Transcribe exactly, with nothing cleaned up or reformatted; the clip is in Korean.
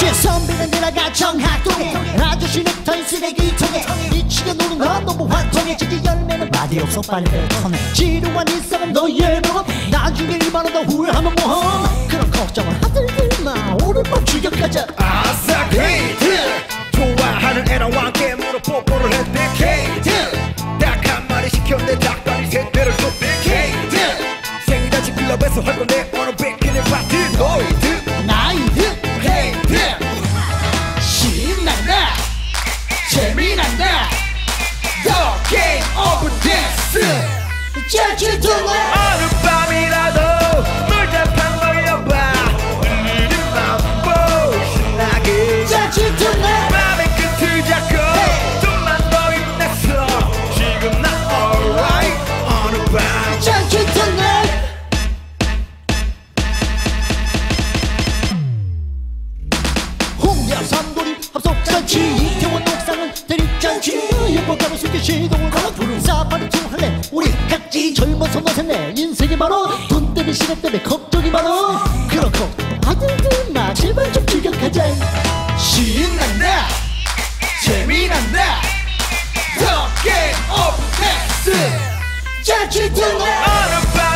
제 선배는 내려가 정학동에 아저씨 넥타이 쓰레기통에 미치게 노는 건 너무 환통해 지지 열매는 바디 없어 빨리 뱉어내 지루한 일상은 너의 모험 나중에 일만원 더 후회하면 뭐함 그런 걱정을 하들들 마 오늘 밤 출격하자 아싸 게이트 좋아하는 애랑 왕께 물어 뽀뽀를 했대 게이트 딱 한마디 시켰는데 닭다리 세 배를 줬대 게이트 생일잔치 클럽에서 할 건데 어느 비키니 파티 노이트 나이트 게이트 신난다 재미난다 The Game of Dance 짜치통을 어느 밤이라도 물잡한 먹여봐 우리는 맘보 신나게 짜치통을 맘의 끝을 잡고 좀만 더 힘냈어 지금 난 alright 어느 밤 짜치통을 홍대 삼거리 합석잔치 이태원 옥상은 대립잔치 예뻐가는 술게 시동을 걸어 푸른 사파리 투할래 우리 각지 젊어서 너셋네 인생이 많아 돈 때문에 시간 때문에 걱정이 많아 그렇고 아들들 나 제발 좀 출격하자 신난다 재미난다 The Game of Dance 짜치통을 어느 밤